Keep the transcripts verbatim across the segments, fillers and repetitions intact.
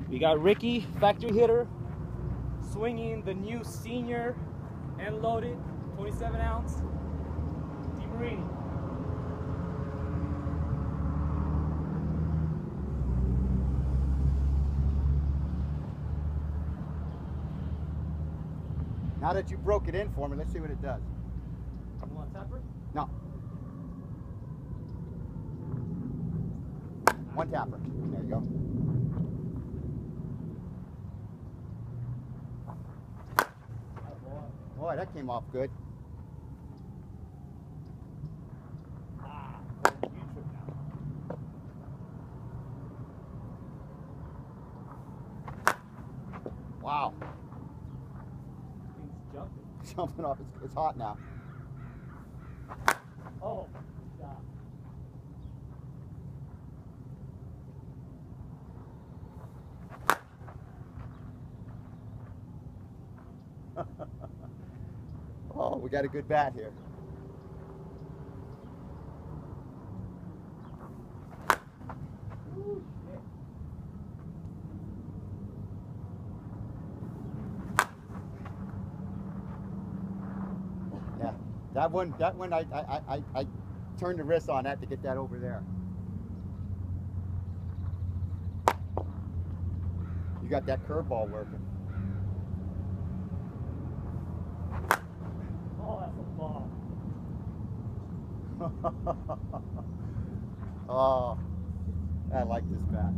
We got Ricky, factory hitter, swinging the new senior and loaded twenty-seven ounce DeMarini. Now that you broke it in for me, let's see what it does. You want a tapper? No. One tapper. There you go. Boy, that came off good. Ah, you trip now. Wow. Thing's jumping. Jumping off. It's, it's hot now. Oh, stop. Oh, we got a good bat here. Ooh, shit. Yeah, that one. That one. I I I I turned the wrist on that to get that over there. You got that curveball working. Oh, that's a ball. Oh, I like this bat.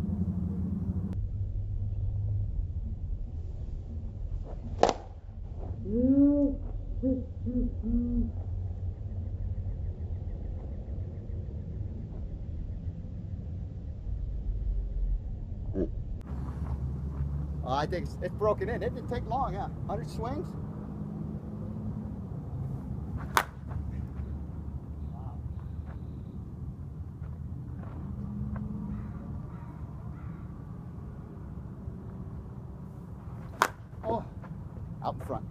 Oh, I think it's, it's broken in. It didn't take long, huh? one hundred swings? Oh, out in front.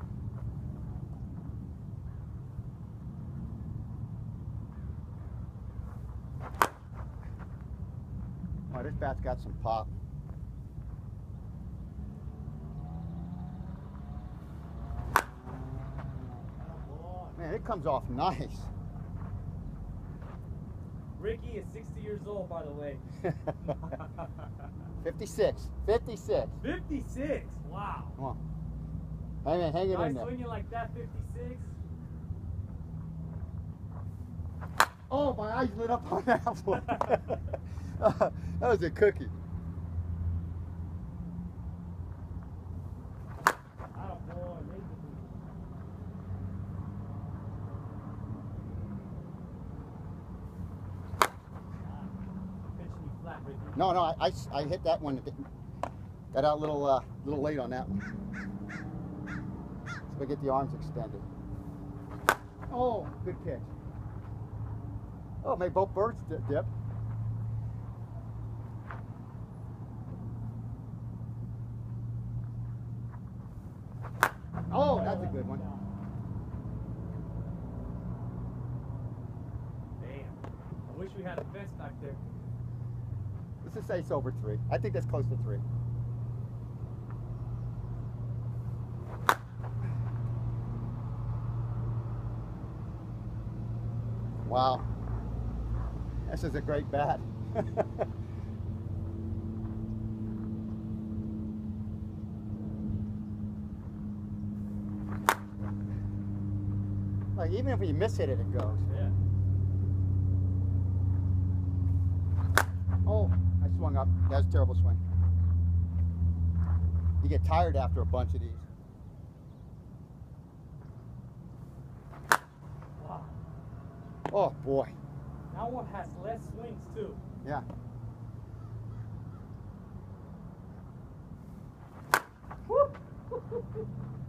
Oh, this bat's got some pop. Man, it comes off nice. Ricky is sixty years old, by the way. fifty-six. fifty-six. fifty-six. Wow. Come on. Hang in, hang it Guy in there. swinging like that, fifty-six. Oh, my eyes lit up on that one. That was a cookie. Attaboy, laser beam. Ah, pitching you flat, Ricky. No, no, I, I, I hit that one. Got out a little, uh, little late on that one. So we get the arms extended. Oh, good catch. Oh, made both birds dip. Oh, that's a good one. Damn. I wish we had a fence back there. Let's just say it's over three. I think that's close to three. Wow. This is a great bat. Like, even if you miss hit it, it goes. Yeah. Oh, I swung up. That was a terrible swing. You get tired after a bunch of these. Wow. Oh, boy. That one has less swings, too. Yeah. Woo!